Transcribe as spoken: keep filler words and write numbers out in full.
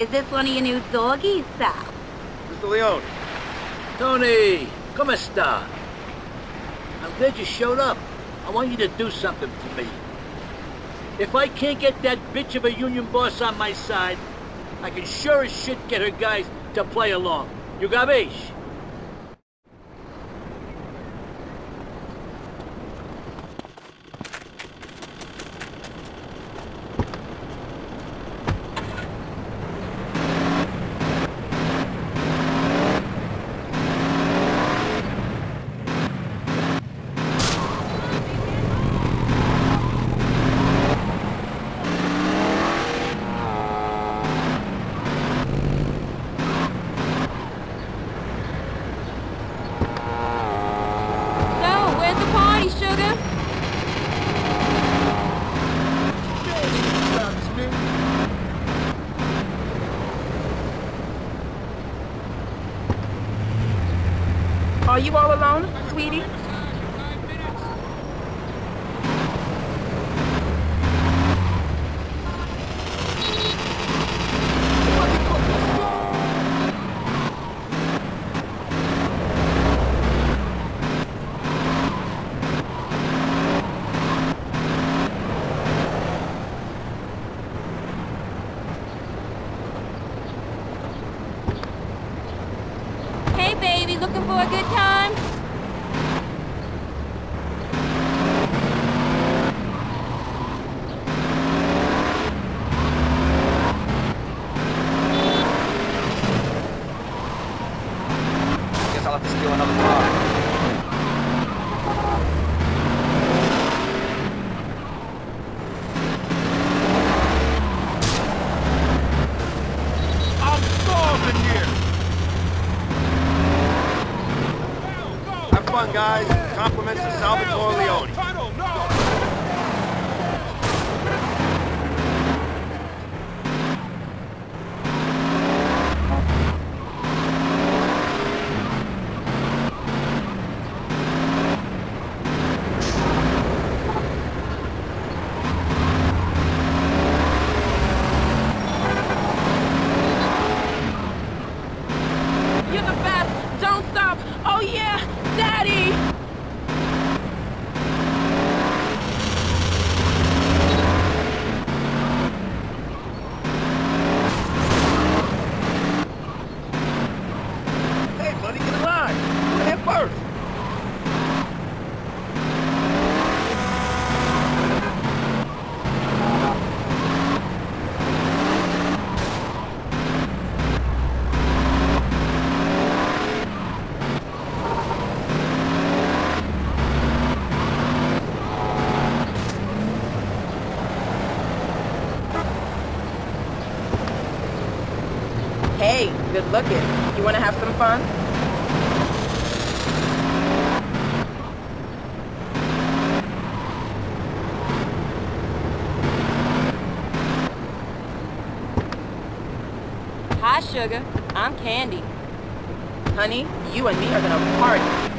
Is this one of your new doggies, Sal? Mister Leone. Tony, come sta? I'm glad you showed up. I want you to do something for me. If I can't get that bitch of a union boss on my side, I can sure as shit get her guys to play along. You gabish? Are you all alone, sweetie? Hey, baby, looking for a good time? Guess I'll have to steal another car. I'm starving here! Have fun, guys. Compliments to Salvatore Leone. You're the best! Don't stop! Oh yeah! Daddy! Hey, buddy, get in line. Go ahead first. Hey, good looking. You wanna have some fun? Hi, sugar. I'm Candy. Honey, you and me are gonna party.